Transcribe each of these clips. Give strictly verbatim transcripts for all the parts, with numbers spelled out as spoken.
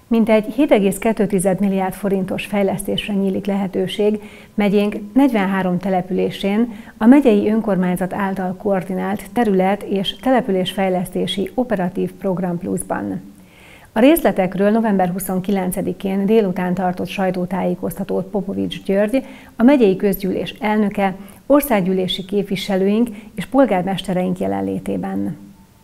Mintegy hét egész kettő milliárd forintos fejlesztésre nyílik lehetőség megyénk negyvenhárom településén a megyei önkormányzat által koordinált terület- és településfejlesztési operatív program pluszban. A részletekről november huszonkilencedikén délután tartott sajtótájékoztatót Popovics György, a megyei közgyűlés elnöke, országgyűlési képviselőink és polgármestereink jelenlétében.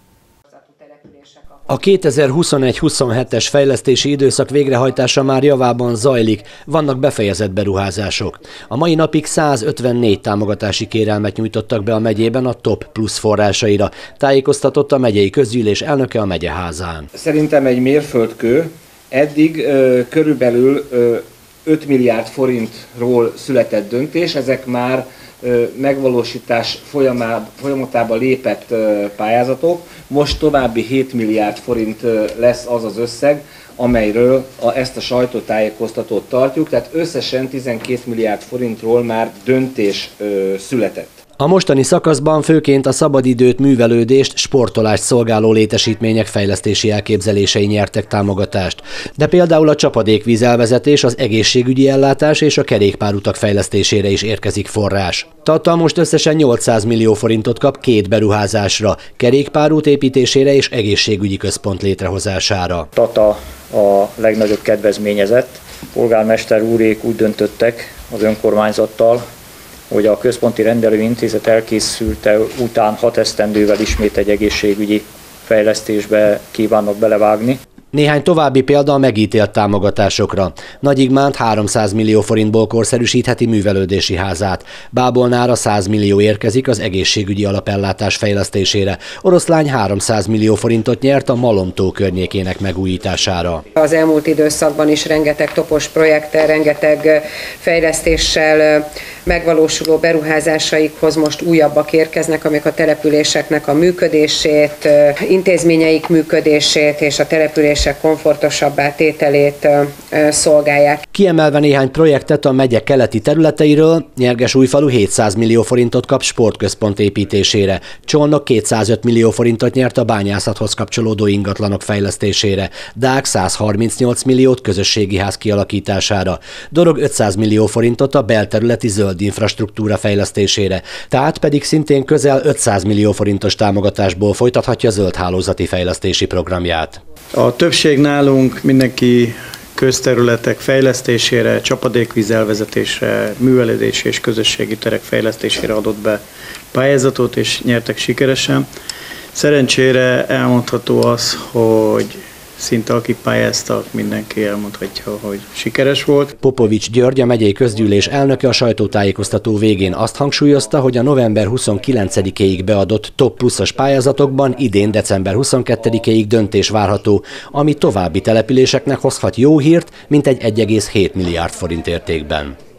A kétezer-huszonegy huszonhetes fejlesztési időszak végrehajtása már javában zajlik, vannak befejezett beruházások. A mai napig százötvennégy támogatási kérelmet nyújtottak be a megyében a TOP plusz forrásaira, tájékoztatott a megyei közgyűlés elnöke a megyeházán. Szerintem egy mérföldkő, eddig ö, körülbelül ö, öt milliárd forintról született döntés, ezek már megvalósítás folyamatába lépett pályázatok. Most további hét milliárd forint lesz az az összeg, amelyről a, ezt a sajtótájékoztatót tartjuk, tehát összesen tizenkét milliárd forintról már döntés ö, született. A mostani szakaszban főként a szabadidőt, művelődést, sportolást szolgáló létesítmények fejlesztési elképzelései nyertek támogatást. De például a csapadékvízelvezetés, az egészségügyi ellátás és a kerékpárutak fejlesztésére is érkezik forrás. Tata most összesen nyolcszáz millió forintot kap két beruházásra, kerékpárút építésére és egészségügyi központ létrehozására. Tata a legnagyobb kedvezményezett. Polgármester úrék úgy döntöttek az önkormányzattal, hogy a központi rendelőintézet elkészülte után hat esztendővel ismét egy egészségügyi fejlesztésbe kívánnak belevágni. Néhány további példa a megítélt támogatásokra. Nagy Igmánt háromszáz millió forintból korszerűsítheti művelődési házát. Bábolnára száz millió érkezik az egészségügyi alapellátás fejlesztésére. Oroszlány háromszáz millió forintot nyert a Malomtó környékének megújítására. Az elmúlt időszakban is rengeteg topos projekttel, rengeteg fejlesztéssel megvalósuló beruházásaikhoz most újabbak érkeznek, amik a településeknek a működését, intézményeik működését és a települések komfortosabbá tételét szolgálják. Kiemelve néhány projektet a megye keleti területeiről, Nyergesújfalu hétszáz millió forintot kap sportközpont építésére, Csolnok kétszázöt millió forintot nyert a bányászathoz kapcsolódó ingatlanok fejlesztésére, Dág százharmincnyolc milliót közösségi ház kialakítására, Dorog ötszáz millió forintot a belterületi zöld infrastruktúra fejlesztésére, tehát pedig szintén közel ötszáz millió forintos támogatásból folytathatja zöld hálózati fejlesztési programját. A többség nálunk mindenki közterületek fejlesztésére, csapadékvízelvezetésre, művelődési és közösségi terek fejlesztésére adott be pályázatot, és nyertek sikeresen. Szerencsére elmondható az, hogy szinte akik pályáztak, mindenki elmondhatja, hogy sikeres volt. Popovics György, a megyei közgyűlés elnöke a sajtótájékoztató végén azt hangsúlyozta, hogy a november huszonkilencedikéig beadott TOP pluszos pályázatokban idén december huszonkettedikéig döntés várható, ami további településeknek hozhat jó hírt, mintegy egy egész hét milliárd forint értékben.